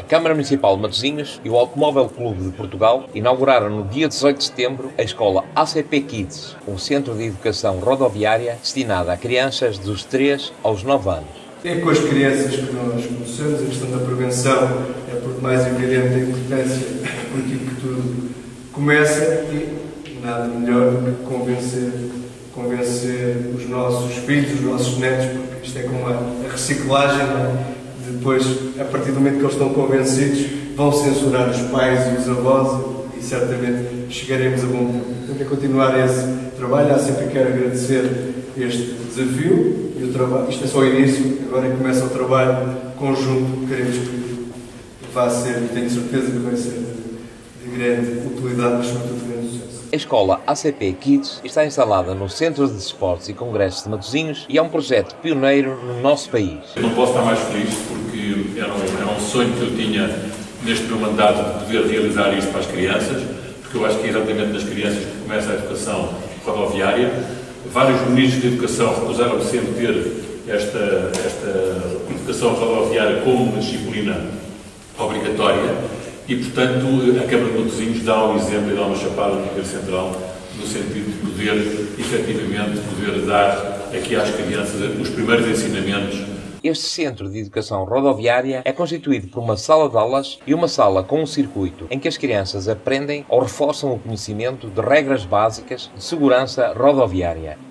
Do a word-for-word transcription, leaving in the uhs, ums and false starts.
Câmara Municipal de Matosinhos e o Automóvel Clube de Portugal inauguraram no dia dezoito de setembro a escola A C P Kids, um centro de educação rodoviária destinado a crianças dos três aos nove anos. É com as crianças que nós conhecemos, a questão da prevenção é por mais evidente a importância, por aqui que tudo começa e nada melhor do que convencer, convencer os nossos filhos, os nossos netos, porque isto é como a, a reciclagem, não é? Depois, a partir do momento que eles estão convencidos, vão censurar os pais e os avós e certamente chegaremos a bom ponto. Portanto, é continuar esse trabalho. Há sempre quero agradecer este desafio e o trabalho. Isto é só o início, agora começa o trabalho conjunto, queremos que vá ser, e tenho certeza que vai ser de, de grande utilidade, mas sobretudo de grande sucesso. A escola A C P Kids está instalada no Centro de Esportes e Congressos de Matosinhos e é um projeto pioneiro no nosso país. Eu não posso estar mais feliz porque era um, era um sonho que eu tinha neste meu mandato de poder realizar isto para as crianças, porque eu acho que é exatamente nas crianças que começa a educação rodoviária. Vários ministros de educação recusaram sempre ter esta, esta educação rodoviária como uma disciplina obrigatória. E, portanto, a Câmara de Matosinhos dá um exemplo e dá uma chapada no Poder Central, no sentido de poder, efetivamente, poder dar aqui às crianças os primeiros ensinamentos. Este centro de educação rodoviária é constituído por uma sala de aulas e uma sala com um circuito, em que as crianças aprendem ou reforçam o conhecimento de regras básicas de segurança rodoviária.